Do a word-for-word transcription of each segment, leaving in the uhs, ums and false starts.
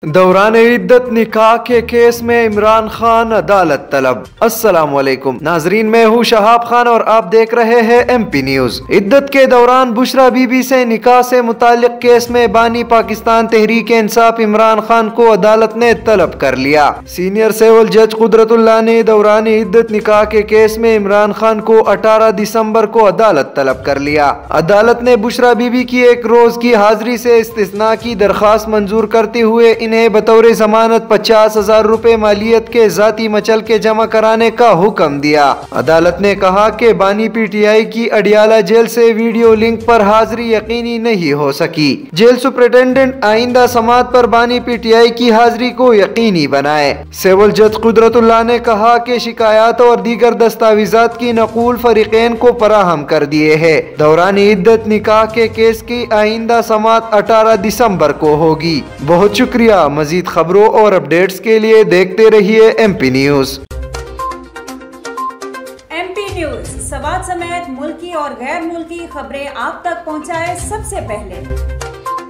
दौरान इद्दत निकाह के केस में इमरान खान अदालत तलब। अस्सलाम वालेकुम नाजरीन, मैं हूँ शहाब खान और आप देख रहे हैं एम पी न्यूज। इद्दत के दौरान बुशरा बीबी से निकाह से मुताल्लिक केस में बानी पाकिस्तान तहरीक इंसाफ इमरान खान को अदालत ने तलब कर लिया। सीनियर सिविल जज कुदरतुल्लाह ने दौरान इद्दत निकाह के केस में इमरान खान को अठारह दिसंबर को अदालत तलब कर लिया। अदालत ने बुशरा बीबी की एक रोज की हाजिरी से इस्तिस्ना की दरखास्त मंजूर करते हुए इन्हें बतौर जमानत पचास हजार रूपए मालियत के जाती मचल के जमा कराने का हुक्म दिया। अदालत ने कहा कि बानी पी टी आई की अडियाला जेल से वीडियो लिंक पर हाजिरी यकीनी नहीं हो सकी। जेल सुपरिटेंडेंट आइंदा समात पर बानी पी टी आई की हाजिरी को यकीनी बनाए। सिविल जज कुदरतुल्लाह ने कहा कि शिकायत और दीगर दस्तावेजात की नकूल फरीकैन को फराहम कर दिए है। दौरान इद्दत निकाह के केस की आइंदा समात अठारह दिसंबर को होगी। बहुत शुक्रिया। मजीद खबरों और अपडेट्स के लिए देखते रहिए M P news. M P news सवाल समेत मुल्की और गैर मुल्की खबरें आप तक पहुंचाए सबसे पहले।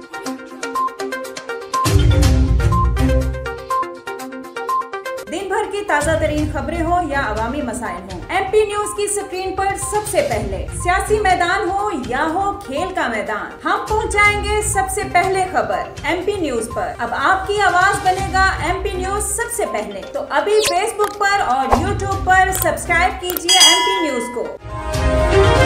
दिन भर की ताज़ा तरीन खबरें हो या अवामी मसाइल हो, एम पी न्यूज की स्क्रीन पर सबसे पहले। सियासी मैदान हो या हो खेल का मैदान, हम पहुंचाएंगे सबसे पहले खबर एम पी न्यूज पर। अब आपकी आवाज बनेगा एम पी न्यूज सबसे पहले, तो अभी फेसबुक पर और यूट्यूब पर सब्सक्राइब कीजिए एम पी न्यूज को।